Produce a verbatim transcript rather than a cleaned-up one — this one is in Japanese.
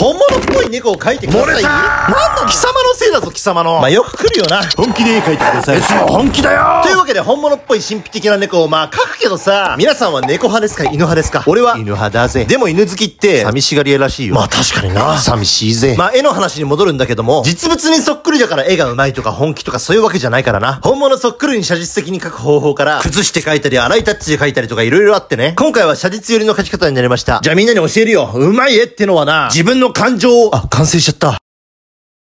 本物っぽい猫を描いてください。 漏れたー。 なんの貴様のせいだぞ、貴様の。まあ、よく来るよな。 本気で絵描いてください。いつも本気だよ。 というわけで、本物っぽい神秘的な猫をまあ描くけどさ、皆さんは猫派ですか、犬派ですか？俺は犬派だぜ。でも犬好きって、寂しがり屋らしいよ。まあ確かにな。寂しいぜ。まあ絵の話に戻るんだけども、実物にそっくりだから絵が上手いとか本気とかそういうわけじゃないからな。本物そっくりに写実的に描く方法から、崩して描いたり、粗いタッチで描いたりとか色々あってね。今回は写実寄りの描き方になりました。じゃあみんなに教えるよ。うまい絵ってのはな、自分の感情を、あ、完成しちゃった。